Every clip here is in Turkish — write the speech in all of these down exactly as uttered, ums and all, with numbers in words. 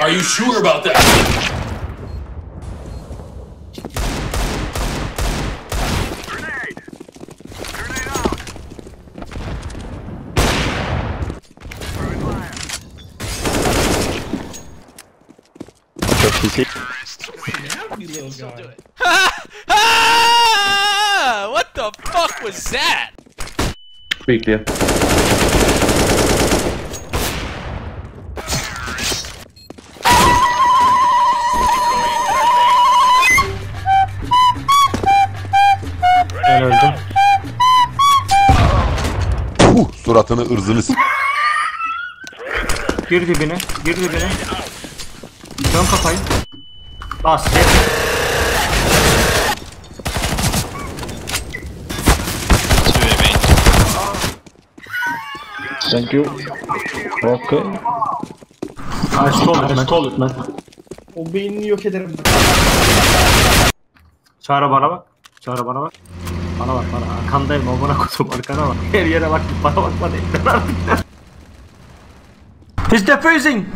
Are you sure about that? Grenade! Grenade out! Throwing fire. You little guy. Ah! What the fuck was that? Bekliyor. Ben öldüm. Puh, suratını ırzını s***. Gir dibine, gir dibine. Dön kafayı. Bas. Thank you. Okay. I stole it, I stole it man. O beynini yok ederim. Çağrı bana bak. Çağrı bana bak. Bana bak bana. Arkandayım amına koydum arkana bak. Her yere bak bana bak bana. İndir artık. He's defusing.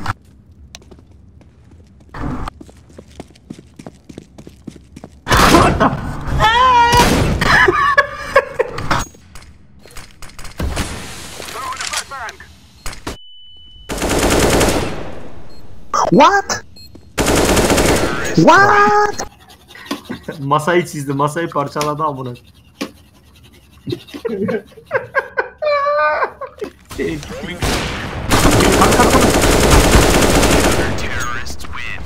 What the Throwing a flashbang! What? What? Masayı çizdi, masayı parçaladı amına. Şey, Terrorists win.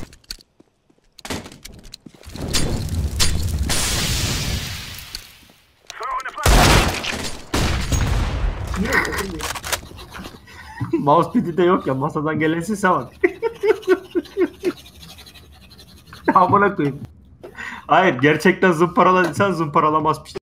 Throwing a flashbang! Mousepad'i de yok ya, masadan gelen sese bak. Amına koyayım. Hayır, gerçekten zımparaladıysan zımparalamaz.